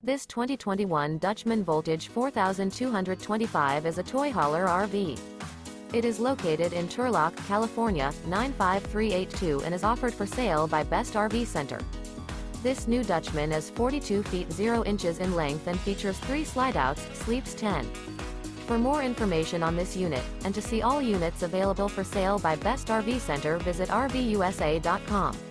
This 2021 Dutchmen Voltage 4225 is a toy hauler RV. It is located in Turlock, California, 95382 and is offered for sale by Best RV Center. This new Dutchmen is 42 feet 0 inches in length and features 3 slideouts, sleeps 10. For more information on this unit, and to see all units available for sale by Best RV Center, visit RVUSA.com.